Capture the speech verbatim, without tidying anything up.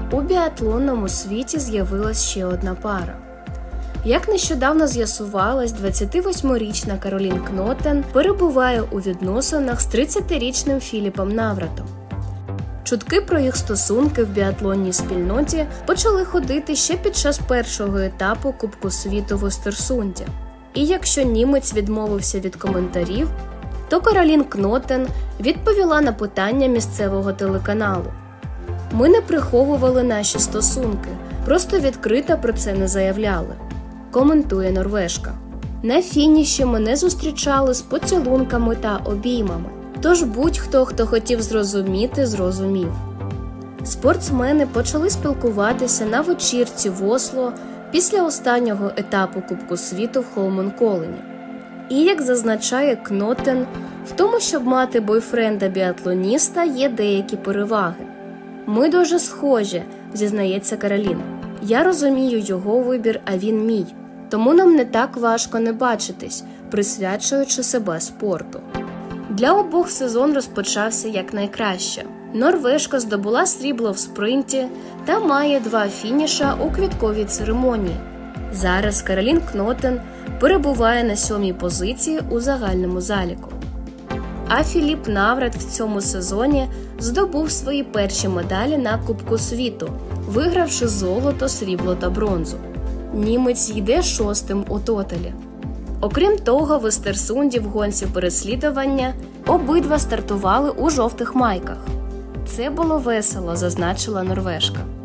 У біатлонному світі з'явилась ще одна пара. Як нещодавно з'ясувалось, двадцятивосьмирічна Каролін Кнотен перебуває у відносинах з тридцятирічним Філіпом Навратом. Чутки про їх стосунки в біатлонній спільноті почали ходити ще під час першого етапу Кубку світу в Остерсунді. І якщо німець відмовився від коментарів, то Каролін Кнотен відповіла на питання місцевого телеканалу. «Ми не приховували наші стосунки, просто відкрито про це не заявляли», – коментує норвежка. «На фініші мене зустрічали з поцілунками та обіймами, тож будь-хто, хто хотів зрозуміти, зрозумів». Спортсмени почали спілкуватися на вечірці в Осло після останнього етапу Кубку світу в Холменколлені. І, як зазначає Кнотен, в тому, щоб мати бойфренда-біатлоніста, є деякі переваги. «Ми дуже схожі», – зізнається Каролін. «Я розумію його вибір, а він мій. Тому нам не так важко не бачитись, присвячуючи себе спорту». Для обох сезон розпочався якнайкраще. Норвежка здобула срібло в спринті та має два фініша у квітковій церемонії. Зараз Каролін Кнотен перебуває на сьомій позиції у загальному заліку. А Філіп Наврат в цьому сезоні здобув свої перші медалі на Кубку світу, вигравши золото, срібло та бронзу. Німець йде шостим у тоталі. Окрім того, в Остерсунді в гонці переслідування обидва стартували у жовтих майках. «Це було весело», – зазначила норвежка.